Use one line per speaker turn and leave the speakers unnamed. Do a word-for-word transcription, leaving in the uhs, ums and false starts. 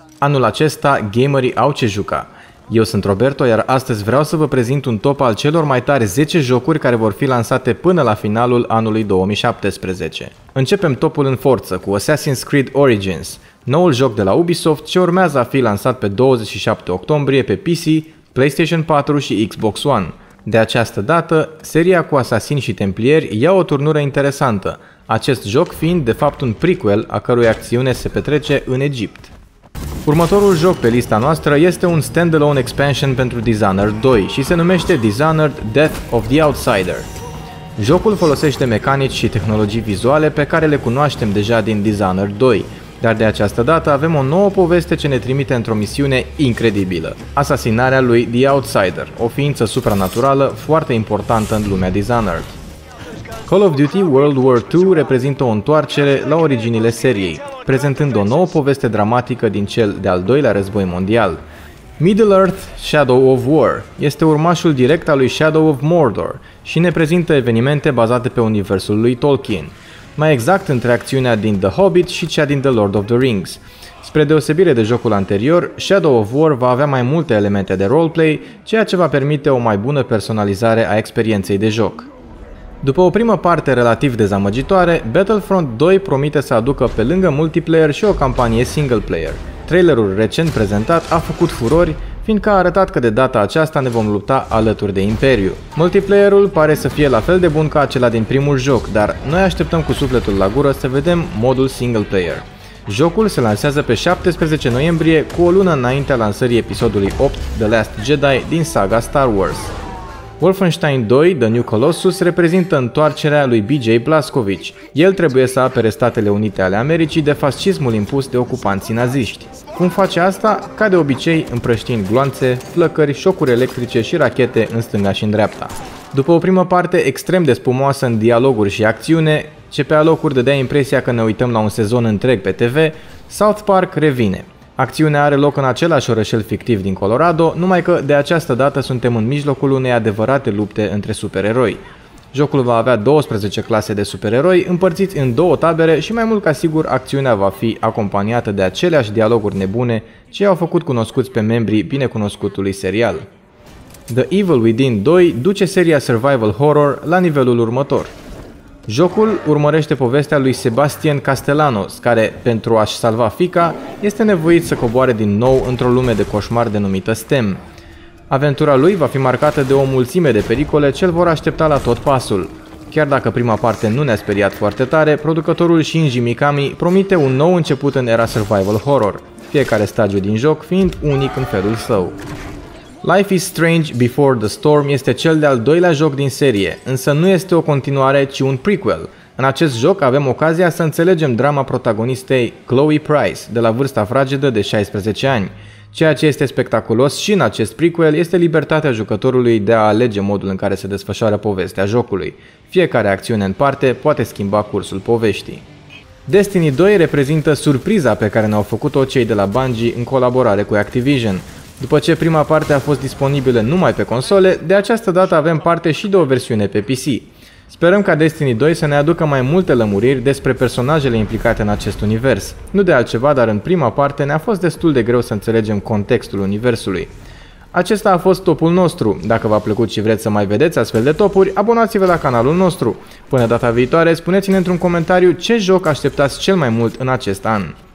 Anul acesta, gamerii au ce juca. Eu sunt Roberto, iar astăzi vreau să vă prezint un top al celor mai tari zece jocuri care vor fi lansate până la finalul anului două mii șaptesprezece. Începem topul în forță cu Assassin's Creed Origins, noul joc de la Ubisoft ce urmează a fi lansat pe douăzeci și șapte octombrie pe P C, PlayStation patru și Xbox One. De această dată, seria cu asasini și templieri ia o turnură interesantă, acest joc fiind de fapt un prequel a cărui acțiune se petrece în Egipt. Următorul joc pe lista noastră este un standalone expansion pentru Dishonored doi și se numește Dishonored Death of the Outsider. Jocul folosește mecanici și tehnologii vizuale pe care le cunoaștem deja din Dishonored doi, dar de această dată avem o nouă poveste ce ne trimite într-o misiune incredibilă, asasinarea lui The Outsider, o ființă supranaturală foarte importantă în lumea Dishonored. Call of Duty World War doi reprezintă o întoarcere la originile seriei, prezentând o nouă poveste dramatică din cel de-al doilea război mondial. Middle-earth Shadow of War este urmașul direct al lui Shadow of Mordor și ne prezintă evenimente bazate pe universul lui Tolkien, mai exact între acțiunea din The Hobbit și cea din The Lord of the Rings. Spre deosebire de jocul anterior, Shadow of War va avea mai multe elemente de roleplay, ceea ce va permite o mai bună personalizare a experienței de joc. După o primă parte relativ dezamăgitoare, Battlefront doi promite să aducă pe lângă multiplayer și o campanie single player. Trailerul recent prezentat a făcut furori, fiindcă a arătat că de data aceasta ne vom lupta alături de Imperiu. Multiplayerul pare să fie la fel de bun ca acela din primul joc, dar noi așteptăm cu sufletul la gură să vedem modul single player. Jocul se lansează pe șaptesprezece noiembrie, cu o lună înaintea lansării episodului opt The Last Jedi din saga Star Wars. Wolfenstein doi The New Colossus reprezintă întoarcerea lui B J Blazkowicz. El trebuie să apere Statele Unite ale Americii de fascismul impus de ocupanții naziști. Cum face asta? Ca de obicei, împrăștiind gloanțe, flăcări, șocuri electrice și rachete în stânga și în dreapta. După o primă parte extrem de spumoasă în dialoguri și acțiune, ce pe alocuri dădea impresia că ne uităm la un sezon întreg pe T V, South Park revine. Acțiunea are loc în același orășel fictiv din Colorado, numai că de această dată suntem în mijlocul unei adevărate lupte între supereroi. Jocul va avea douăsprezece clase de supereroi împărțiți în două tabere și mai mult ca sigur acțiunea va fi acompaniată de aceleași dialoguri nebune ce au făcut cunoscuți pe membrii binecunoscutului serial. The Evil Within doi duce seria survival horror la nivelul următor. Jocul urmărește povestea lui Sebastian Castellanos, care, pentru a-și salva fiica, este nevoit să coboare din nou într-o lume de coșmar denumită STEM. Aventura lui va fi marcată de o mulțime de pericole ce îl vor aștepta la tot pasul. Chiar dacă prima parte nu ne-a speriat foarte tare, producătorul Shinji Mikami promite un nou început în era survival horror, fiecare stagiu din joc fiind unic în felul său. Life is Strange Before the Storm este cel de-al doilea joc din serie, însă nu este o continuare, ci un prequel. În acest joc avem ocazia să înțelegem drama protagonistei Chloe Price, de la vârsta fragedă de șaisprezece ani. Ceea ce este spectaculos și în acest prequel este libertatea jucătorului de a alege modul în care se desfășoară povestea jocului. Fiecare acțiune în parte poate schimba cursul poveștii. Destiny doi reprezintă surpriza pe care ne-au făcut-o cei de la Bungie în colaborare cu Activision. După ce prima parte a fost disponibilă numai pe console, de această dată avem parte și de o versiune pe P C. Sperăm ca Destiny doi să ne aducă mai multe lămuriri despre personajele implicate în acest univers. Nu de altceva, dar în prima parte ne-a fost destul de greu să înțelegem contextul universului. Acesta a fost topul nostru. Dacă v-a plăcut și vreți să mai vedeți astfel de topuri, abonați-vă la canalul nostru. Până data viitoare, spuneți-ne într-un comentariu ce joc așteptați cel mai mult în acest an.